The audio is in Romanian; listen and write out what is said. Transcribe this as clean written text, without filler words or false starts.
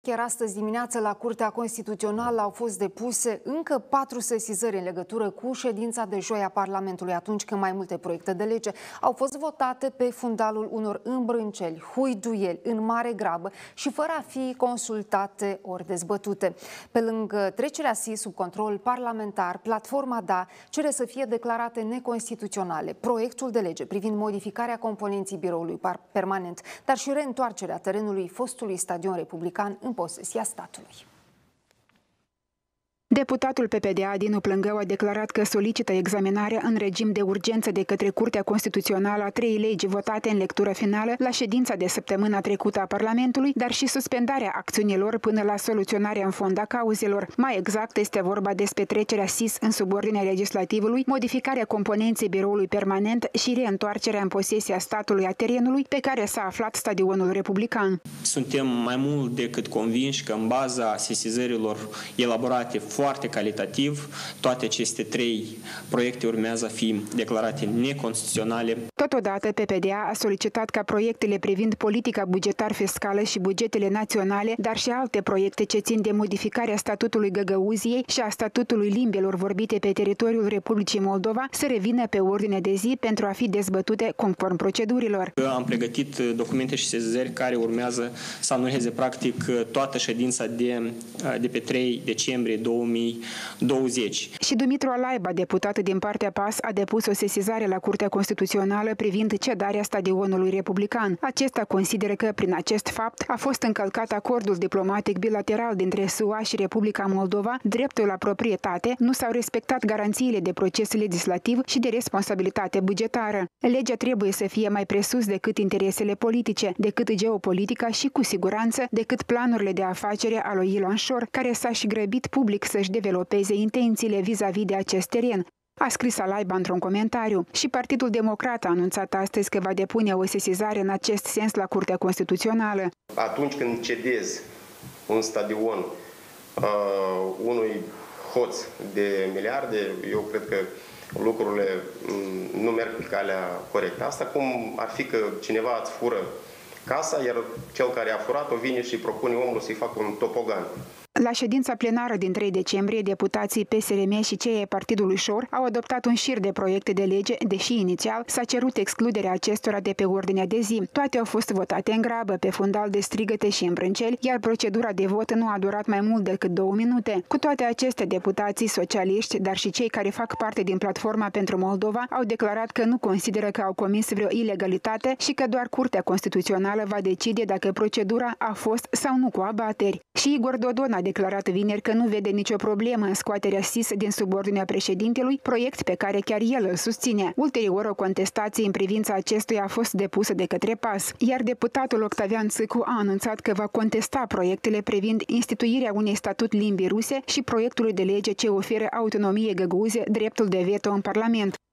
Chiar astăzi dimineață la Curtea Constituțională au fost depuse încă 4 sesizări în legătură cu ședința de joi a Parlamentului, atunci când mai multe proiecte de lege au fost votate pe fundalul unor îmbrânceli, huiduieli, în mare grabă și fără a fi consultate ori dezbătute. Pe lângă trecerea SIS sub control parlamentar, platforma DA cere să fie declarate neconstituționale proiectul de lege privind modificarea componenții biroului permanent, dar și reîntoarcerea terenului fostului stadion republican în posesia statului. Deputatul PPDA Dinu Plângău a declarat că solicită examinarea în regim de urgență de către Curtea Constituțională a 3 legi votate în lectură finală la ședința de săptămâna trecută a Parlamentului, dar și suspendarea acțiunilor până la soluționarea în fond a cauzelor. Mai exact, este vorba despre trecerea SIS în subordinea legislativului, modificarea componenței biroului permanent și reîntoarcerea în posesia statului a terenului pe care s-a aflat stadionul republican. Suntem mai mult decât convinși că în baza sesizărilor elaborate foarte calitativ, toate aceste 3 proiecte urmează a fi declarate neconstituționale. Totodată, PPDA a solicitat ca proiectele privind politica bugetar-fiscală și bugetele naționale, dar și alte proiecte ce țin de modificarea statutului Găgăuziei și a statutului limbilor vorbite pe teritoriul Republicii Moldova să revină pe ordine de zi pentru a fi dezbătute conform procedurilor. Am pregătit documente și sesizări care urmează să anuleze practic toată ședința de pe 3 decembrie 2020. Și Dumitru Alaiba, deputat din partea PAS, a depus o sesizare la Curtea Constituțională privind cedarea stadionului republican. Acesta consideră că prin acest fapt a fost încălcat acordul diplomatic bilateral dintre SUA și Republica Moldova, dreptul la proprietate, nu s-au respectat garanțiile de proces legislativ și de responsabilitate bugetară. Legea trebuie să fie mai presus decât interesele politice, decât geopolitica și, cu siguranță, decât planurile de afacere a lui Ilon Șor, care s-a și grăbit public să-și developeze intențiile vis-a-vis de acest teren, a scris Alaiba într-un comentariu. Și Partidul Democrat a anunțat astăzi că va depune o sesizare în acest sens la Curtea Constituțională. Atunci când cedezi un stadion unui hoț de miliarde, eu cred că lucrurile nu merg pe calea corectă. Asta cum ar fi că cineva îți fură casa, iar cel care a furat-o vine și propune omului să-i facă un topogan. La ședința plenară din 3 decembrie, deputații PSRM și cei ai Partidului Șor au adoptat un șir de proiecte de lege, deși inițial s-a cerut excluderea acestora de pe ordinea de zi. Toate au fost votate în grabă, pe fundal de strigăte și îmbrânceli, iar procedura de vot nu a durat mai mult decât 2 minute. Cu toate acestea, deputații socialiști, dar și cei care fac parte din Platforma pentru Moldova, au declarat că nu consideră că au comis vreo ilegalitate și că doar Curtea Constituțională va decide dacă procedura a fost sau nu cu abateri. Și Igor Dodon a declarat vineri că nu vede nicio problemă în scoaterea SIS din subordinea președintelui, proiect pe care chiar el îl susține. Ulterior, o contestație în privința acestuia a fost depusă de către PAS, iar deputatul Octavian Țâcu a anunțat că va contesta proiectele privind instituirea unui statut limbii ruse și proiectului de lege ce oferă autonomiei găgăuze dreptul de veto în Parlament.